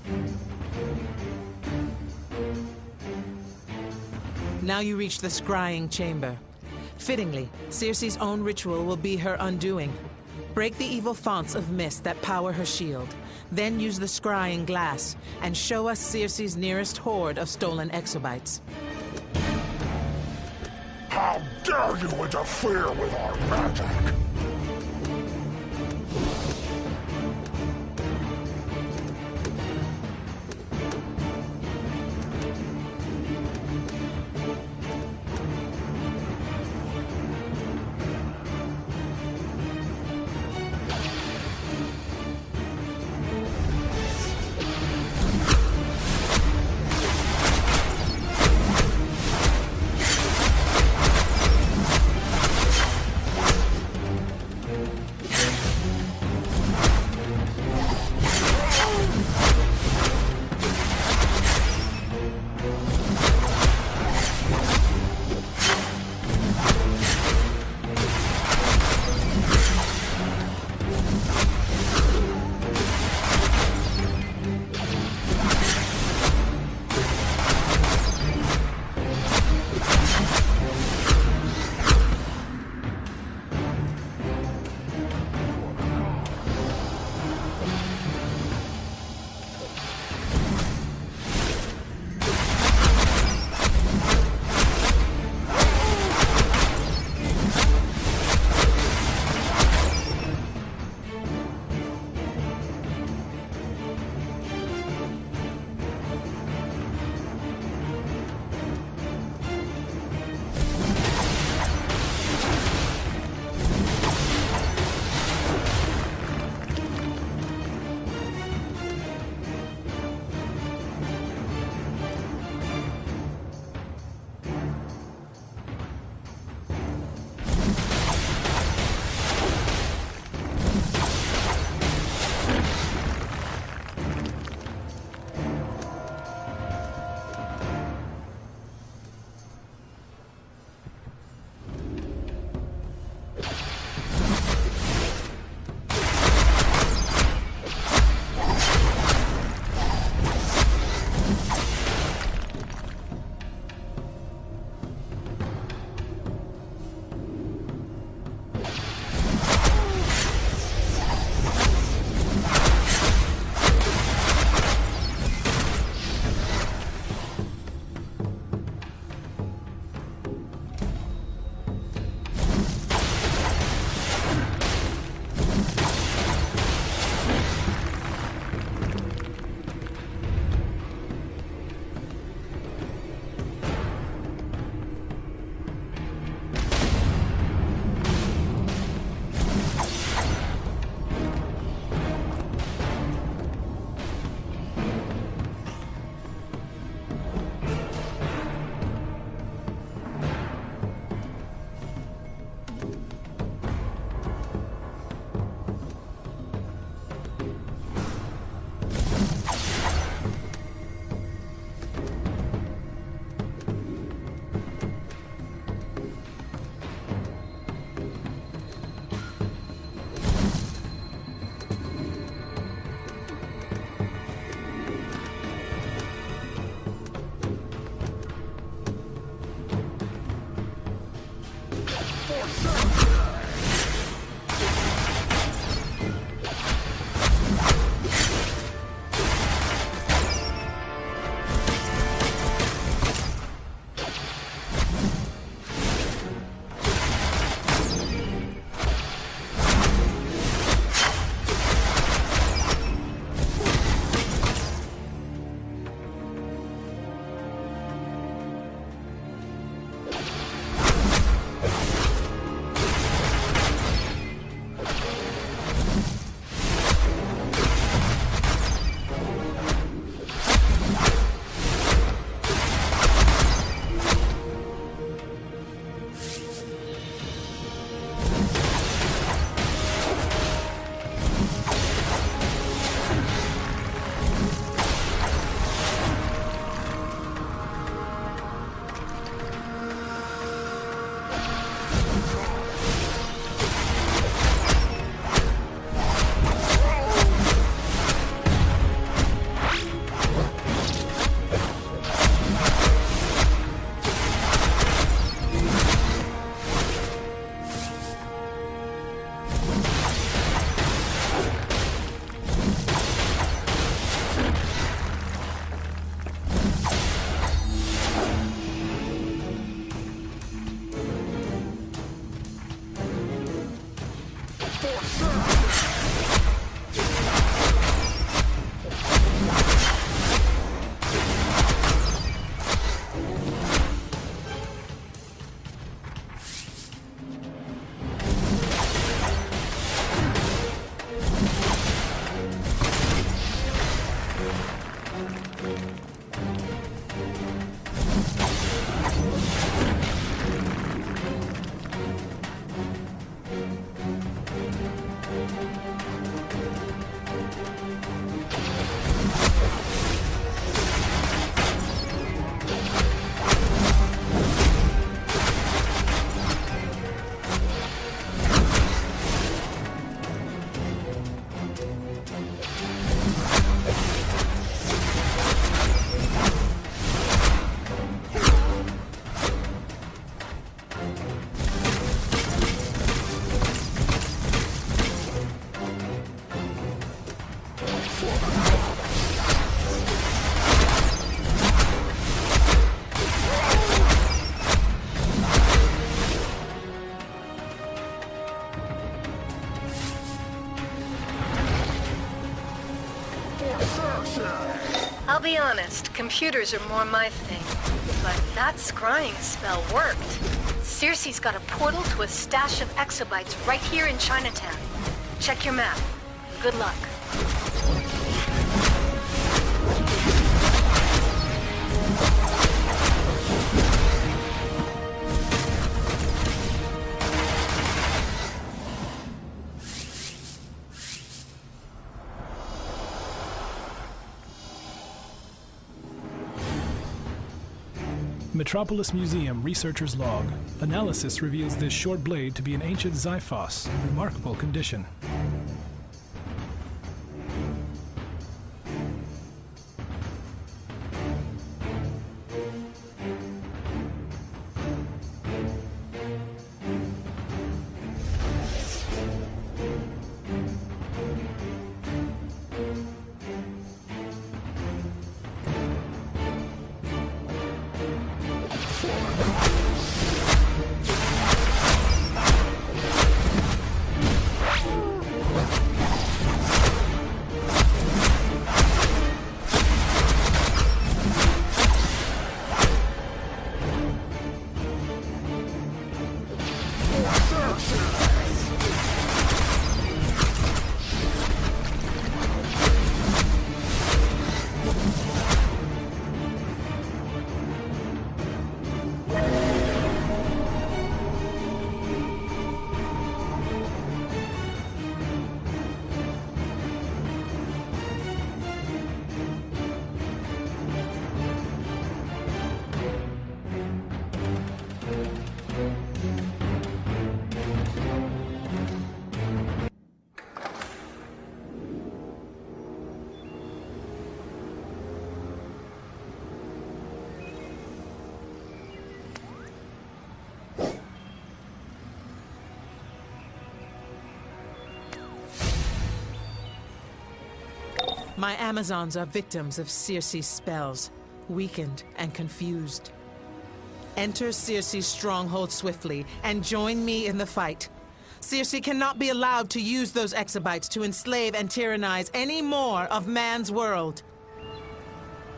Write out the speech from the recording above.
Now you reach the scrying chamber. Fittingly, Circe's own ritual will be her undoing. Break the evil fonts of mist that power her shield. Then use the scrying glass, and show us Circe's nearest hoard of stolen exobytes. How dare you interfere with our magic! I'll be honest, computers are more my thing. But that scrying spell worked. Circe's got a portal to a stash of exabytes right here in Chinatown. Check your map. Good luck. Metropolis Museum Researcher's Log. Analysis reveals this short blade to be an ancient Xiphos. Remarkable condition. My Amazons are victims of Circe's spells, weakened and confused. Enter Circe's stronghold swiftly and join me in the fight. Circe cannot be allowed to use those exabytes to enslave and tyrannize any more of man's world.